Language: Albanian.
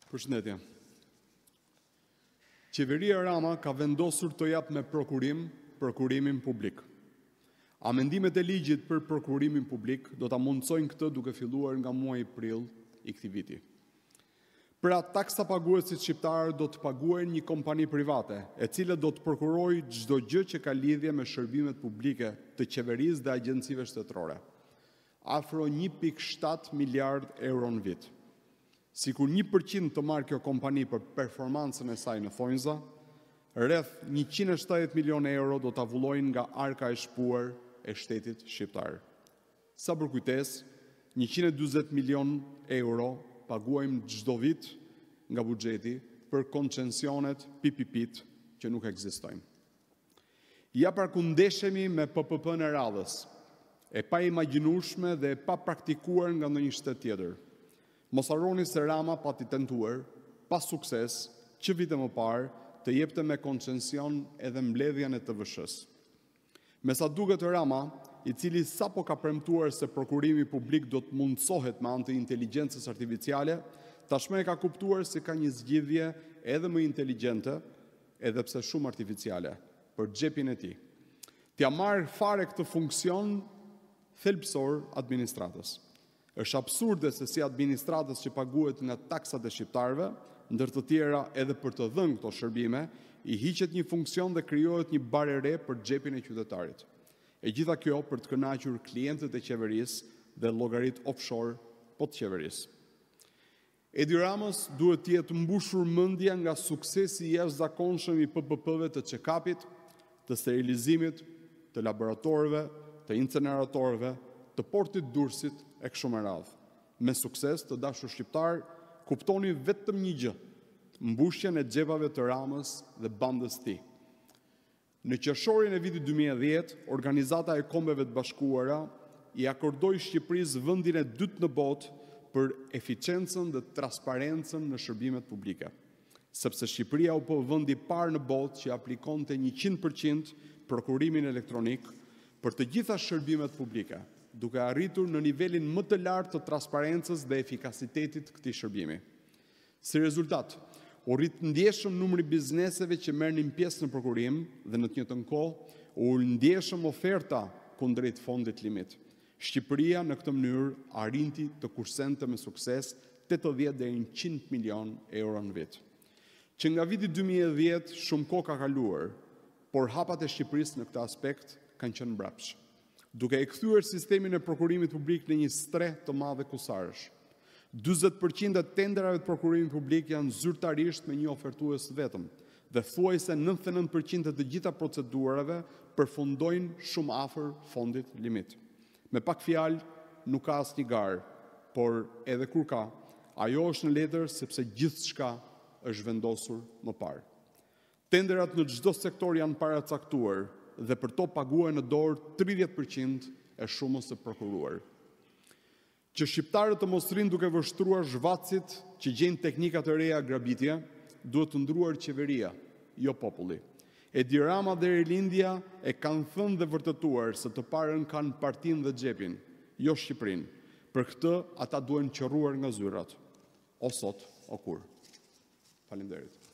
Përshëndetje. Qeveria Rama ka vendosur të japë me prokurimin publik. A mendimet e ligjit për prokurimin publik do ta mundsojnë këtë duke filluar nga muaji prill i këtij viti. Pra, taksa paguesit shqiptar do të paguajnë një kompani private, e cila do të prokurojë çdo gjë që ka lidhje me shërbimet publike të qeverisë dhe agjencive shtetërore. Afro 1.7 miliard euro në vit. Sikur 1% të marrë kjo kompani për performancën e saj në thonjza, rreth 170 milion euro do të avullojnë nga arka e shpuar e shtetit shqiptar. Sa për kujtes, 140 milion euro paguajmë çdo vit nga buxheti për koncesionet PPP-t që nuk ekzistojnë. Ja parkundeshemi me PPP-n e radhës, e pa imagjinueshme dhe e pa praktikuar nga ndonjë shtet tjetër. Mos harroni se Rama pati tentuar, pa sukses, që vite më parë, të jepte me koncesion edhe mbledhjen e TVSH-s. Me sa duket Rama, i cili sapo ka premtuar se prokurimi publik do të mundsohet me anë të inteligjencës artificiale, tashmë e ka kuptuar se ka një zgjidhje edhe më inteligjente, edhe pse shumë artificiale, për xhepin e tij. T'ia marrë fare këtë funksion thelbësor administratës. Është absurde se si administratës që paguhet nga taksat e shqiptarëve, ndër të tjera edhe për të dhënë këto shërbime, i hiqet një funksion dhe krijohet një bare re për xhepin e qytetarit. E gjitha kjo për të kënaqur klientët e qeverisë dhe llogarit offshore po të qeverisë. Edi Ramës duhet të jetë mbushur mendja nga suksesi i jashtëzakonshëm i PPP-ve të check-upit, të sterilizimit, të laboratorëve, të inceneratorëve, të portit Durrësit e kështu me radhë. Me sukses të dashur shqiptar, kuptoni vetëm një gjë: mbushjen e xhepave të Ramës dhe bandës tij. Në qershorin e vitit 2010, Organizata e Kombeve të Bashkuara i akordoi Shqipërisë vendin e dytë në botë për eficiencën dhe transparencën në shërbimet publike, sepse Shqipëria u bë vendi i parë në botë që aplikonte 100% prokurimin elektronik për të gjitha shërbimet publike, duke arritur në nivelin më të lartë të transparencës dhe efikasitetit këtij shërbimi. Si rezultat, u rrit ndjeshëm numri bizneseve që merrnin pjesë në prokurim dhe në të njëjtën kohë u ndjeshëm oferta kundrejt fondit limit. Shqipëria në këtë mënyrë arrinti të kursente me sukses 80 deri në 100 milion euro në vit. Që nga viti 2010 shumë kohë ka kaluar, por hapat e Shqipërisë në këtë aspekt kanë qenë mbrapsht, duke e kthyer sistemin e prokurimit publik në një streh të madh kusarësh. 40% e tenderave të prokurimit publik janë zyrtarisht me një ofertues vetëm, dhe thuajse 99% e të gjitha procedurave përfundojnë shumë afër fondit limit. Me pak fjalë, nuk ka asnjë garë, por edhe kur ka, ajo është në letër sepse gjithçka është vendosur më parë. Tenderat në çdo sektor janë paracaktuar dhe për to paguhen në dorë 30% e shumës së prokuruar. Që shqiptarët të mos rinë duke vështruar zhvatësit që gjejnë teknika të reja grabitje, duhet të ndruar qeveria, jo populli. Edi Rama dhe rilindja e kanë thënë dhe vërtetuar se të parën kanë partinë dhe xhepin, jo Shqipërinë. Për këtë ata duhen qërruar nga zyrat, o sot, o kur. Faleminderit.